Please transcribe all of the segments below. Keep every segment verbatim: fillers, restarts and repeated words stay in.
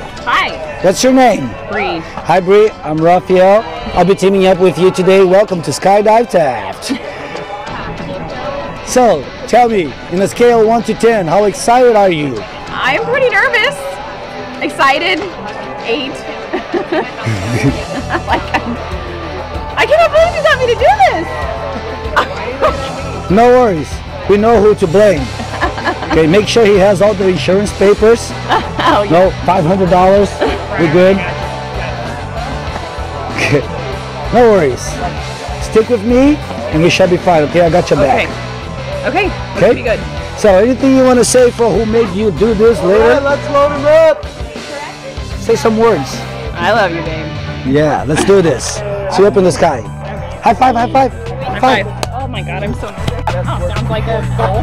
Hi. What's your name? Bree. Hi Bree, I'm Raphael. I'll be teaming up with you today. Welcome to Skydive Taft. So, tell me, in a scale of one to ten, how excited are you? I'm pretty nervous. Excited. Eight. like I'm, I cannot believe you got me to do this. No worries. We know who to blame. Okay, make sure he has all the insurance papers. Oh, yeah. No, five hundred dollars. We're good. Okay. No worries. Stick with me and you shall be fine, okay? I got your back. Okay. Okay. Okay? Pretty good. So, anything you want to say for who made you do this later? All right, let's load him up. Say some words. I love you, babe. Yeah, let's do this. See you up in the sky. High five, high five. High five. Oh my god, I'm so nervous. Oh, sounds like a goal.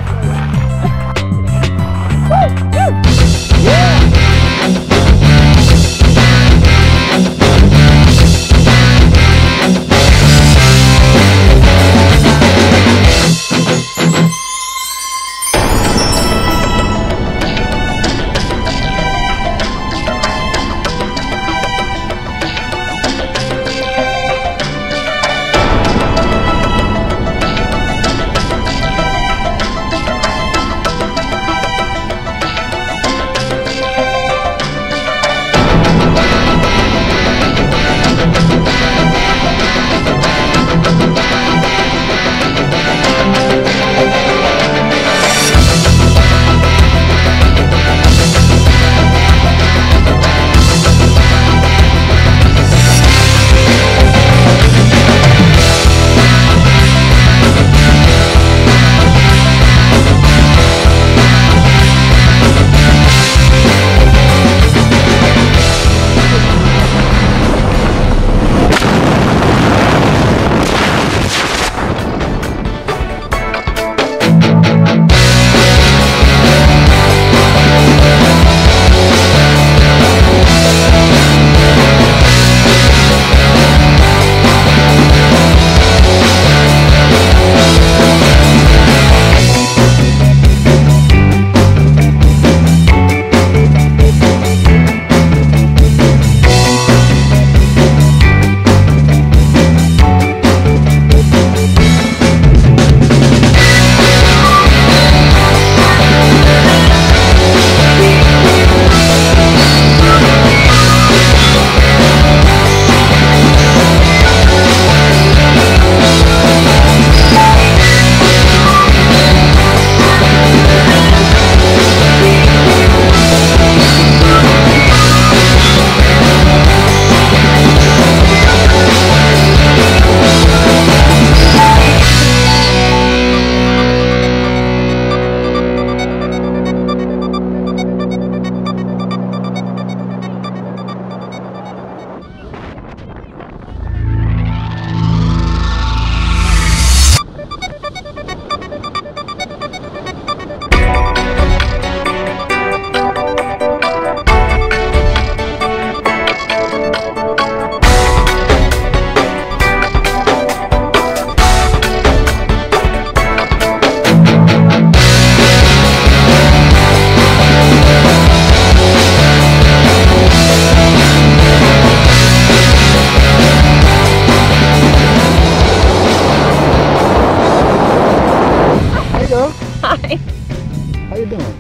Hi. How you doing?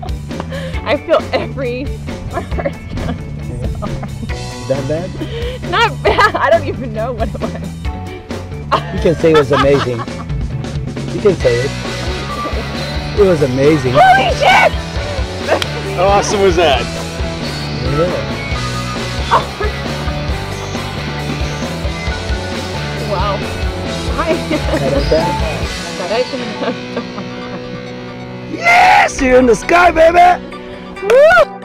I feel every my heart's going so hard. That bad? Not bad. I don't even know what it was. You can say it was amazing. You can say it. It was amazing. Holy shit! How awesome was that? Yeah. Wow. Hi. Yes, you're in the sky, baby! Woo!